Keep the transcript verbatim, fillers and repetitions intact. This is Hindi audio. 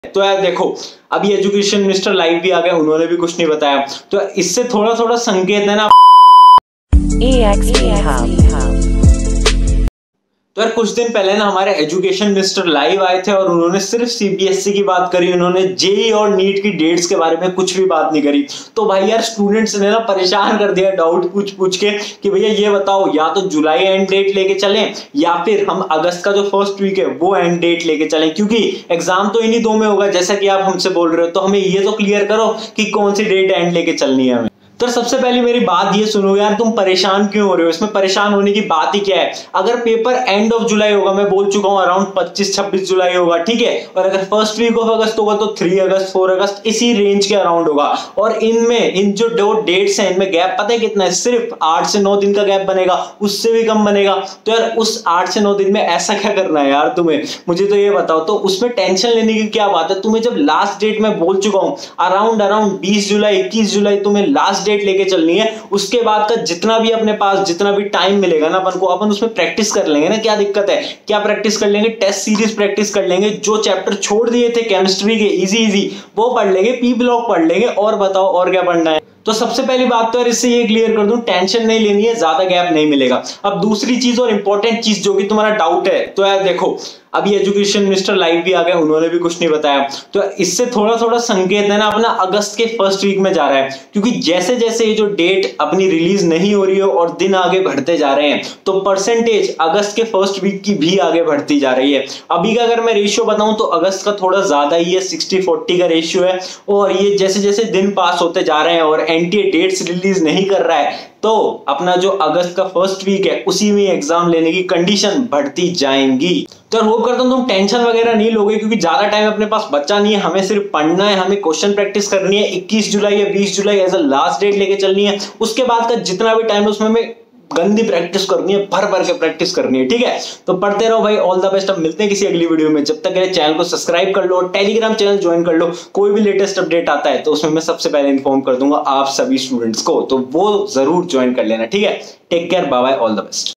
तो यार देखो, अभी एजुकेशन मिनिस्टर लाइव भी आ गए, उन्होंने भी कुछ नहीं बताया, तो इससे थोड़ा थोड़ा संकेत है ना। तो यार कुछ दिन पहले ना हमारे एजुकेशन मिनिस्टर लाइव आए थे और उन्होंने सिर्फ सीबीएसई की बात करी, उन्होंने जेई और नीट की डेट्स के बारे में कुछ भी बात नहीं करी। तो भाई यार स्टूडेंट्स ने ना परेशान कर दिया डाउट पूछ पूछ के कि भैया ये बताओ, या तो जुलाई एंड डेट लेके चलें या फिर हम अगस्त का जो फर्स्ट वीक है वो एंड डेट लेके चलें, क्योंकि एग्जाम तो इन्हीं दो में होगा जैसा कि आप हमसे बोल रहे हो। तो हमें ये तो क्लियर करो कि कौन सी डेट एंड लेके चलनी है हमें। तो सबसे पहले मेरी बात ये सुनो यार, तुम परेशान क्यों हो रहे हो? इसमें परेशान होने की बात ही क्या है? अगर पेपर एंड ऑफ जुलाई होगा, मैं बोल चुका हूं अराउंड पच्चीस छब्बीस जुलाई होगा, ठीक है, और अगर फर्स्ट वीक ऑफ अगस्त होगा तो थ्री अगस्त फोर अगस्त इसी रेंज के अराउंड होगा। और इनमें इन जो दो डेट्स हैं इनमें गैप पता है कितना है? सिर्फ आठ से नौ दिन का गैप बनेगा, उससे भी कम बनेगा। तो यार उस आठ से नौ दिन में ऐसा क्या करना है यार तुम्हें, मुझे तो ये बताओ। तो उसमें टेंशन लेने की क्या बात है? तुम्हें जब लास्ट डेट में बोल चुका हूं अराउंड अराउंड बीस जुलाई इक्कीस जुलाई तुम्हें लास्ट डेट लेके चलनी है। उसके बाद का जितना भी अपने पास जितना भी टाइम मिलेगा ना अपन को, अपन उसमें प्रैक्टिस कर लेंगे ना। क्या दिक्कत है? क्या प्रैक्टिस कर लेंगे? टेस्ट सीरीज प्रैक्टिस कर लेंगे, जो चैप्टर छोड़ दिए थे केमिस्ट्री के इजी इजी वो पढ़ लेंगे, पी ब्लॉक पढ़ लेंगे। और बताओ और क्या पढ़ना है? तो सबसे पहली बात तो यार इससे ये क्लियर कर दूं, टेंशन नहीं लेनी है, ज्यादा गैप नहीं मिलेगा। अब दूसरी चीज और इंपॉर्टेंट चीज जो कि तुम्हारा डाउट है, तो यार देखो अभी एजुकेशन मिनिस्टर लाइव भी आ गए, उन्होंने भी कुछ नहीं बताया, तो इससे थोड़ा थोड़ा संकेत है ना अपना अगस्त के फर्स्ट वीक में जा रहा है। क्योंकि जैसे जैसे ये जो डेट अपनी रिलीज नहीं हो रही है और दिन आगे बढ़ते जा रहे हैं, तो परसेंटेज अगस्त के फर्स्ट वीक की भी आगे बढ़ती जा रही है। अभी का अगर मैं रेशियो बताऊं तो अगस्त का थोड़ा ज्यादा ही है, सिक्सटी फोर्टी का रेशियो है। और ये जैसे जैसे दिन पास होते जा रहे हैं और एनटीए डेट्स रिलीज नहीं कर रहा है, तो अपना जो अगस्त का फर्स्ट वीक है उसी में एग्जाम लेने की कंडीशन बढ़ती जाएंगी। तो होप करता हूं तुम टेंशन वगैरह नहीं लोगे, क्योंकि ज्यादा टाइम अपने पास बचा नहीं है। हमें सिर्फ पढ़ना है, हमें क्वेश्चन प्रैक्टिस करनी है। इक्कीस जुलाई या बीस जुलाई एज अ लास्ट डेट लेके चलनी है। उसके बाद का जितना भी टाइम है उसमें हमें गंदी प्रैक्टिस करनी है, भर भर के प्रैक्टिस करनी है, ठीक है। तो पढ़ते रहो भाई, ऑल द बेस्ट। अब मिलते हैं किसी अगली वीडियो में, जब तक के लिए चैनल को सब्सक्राइब कर लो और टेलीग्राम चैनल ज्वाइन कर लो। कोई भी लेटेस्ट अपडेट आता है तो उसमें मैं सबसे पहले इन्फॉर्म कर दूंगा आप सभी स्टूडेंट्स को, तो वो जरूर ज्वाइन कर लेना, ठीक है। Take care, bye bye, all the best.